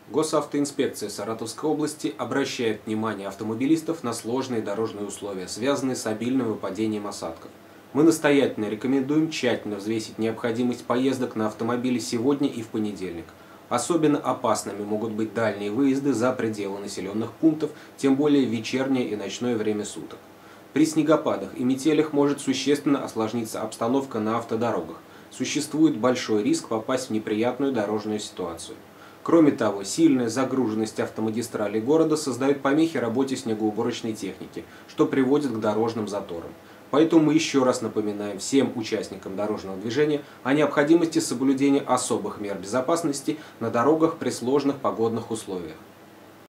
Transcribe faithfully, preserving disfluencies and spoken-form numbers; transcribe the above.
Госавтоинспекция Саратовской области обращает внимание автомобилистов на сложные дорожные условия, связанные с обильным выпадением осадков. Мы настоятельно рекомендуем тщательно взвесить необходимость поездок на автомобиле сегодня и в понедельник. Особенно опасными могут быть дальние выезды за пределы населенных пунктов, тем более в вечернее и ночное время суток. При снегопадах и метелях может существенно осложниться обстановка на автодорогах. Существует большой риск попасть в неприятную дорожную ситуацию. Кроме того, сильная загруженность автомагистралей города создает помехи работе снегоуборочной техники, что приводит к дорожным заторам. Поэтому мы еще раз напоминаем всем участникам дорожного движения о необходимости соблюдения особых мер безопасности на дорогах при сложных погодных условиях.